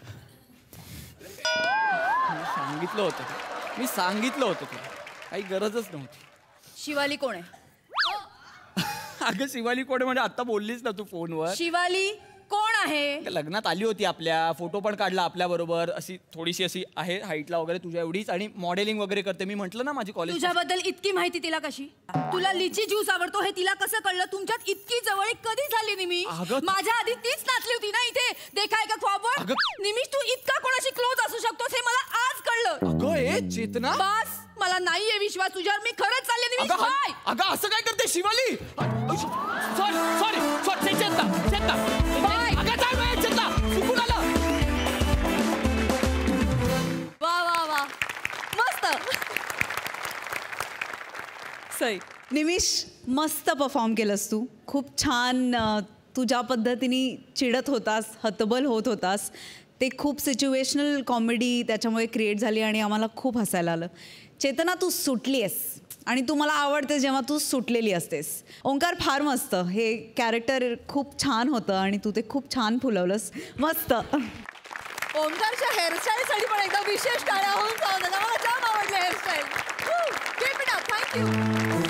मी सांगितलं होतं मी सांगितलं होतं तुला काही गरजच नव्हती. शिवाली कोण आहे? अगं शिवाली कोण म्हणजे आता बोललीस ना तू फोनवर. शिवाली कोण आहे? लग्नात आली होती आपल्या. फोटो पण काढला आपल्या बरोबर. अशी थोडीशी अशी आहे हाईटला वगैरे तुझ्या एवढीच आणि मॉडेलिंग वगैरे करते. मी म्हटलं ना माझी कॉलेज. तुझ्याबद्दल इतकी माहिती तिला कशी? तुला लिची ज्यूस आवडतो हे तिला कसं कळलं? तुमच्यात इतकी जवळीक कधी झाली निमिष? अगं- माझ्या आधी तीच नाचली होती ना इथे देखाय का ख्वाबवर. अगं- निमिष तू इतका कोणाशी क्लोज असू शकतोस हे मला आज कळलं. अगं ए चेतना. बस मला नाहीये विश्वास तुझ्यावर. मी खरंच चालले निमिष. अगं बाय. हा- अगं असं काय करते Shivali? Sorry sorry sorry Chetna Chetna. Bye. अगं काय बाय चेतना चुकून आलं. वा वा वा मस्त. सई निमिष मस्त परफॉर्म केलंस तू. खूप छान. अ, तू ज्या पद्धतीने चिडत होतास हतबल होत होतास ते खूप सिच्युएशनल कॉमेडी त्याच्यामुळे क्रिएट झाली आणि आम्हाला खूप हसायला आलं. चेतना तू सुटली आहेस आणि तू मला आवडते जेव्हा तू सुटलेली असतेस. ओंकार फार मस्त. हे कॅरेक्टर खूप छान होतं आणि तू ते खूप छान फुलवलंस. मस्त. ओंकारच्या हेअरस्टाईलसाठी पण एकदम विशेष टाळ्या होऊन जाऊ. मला जाम आवडले हेअरस्टाईल. थँक्यू.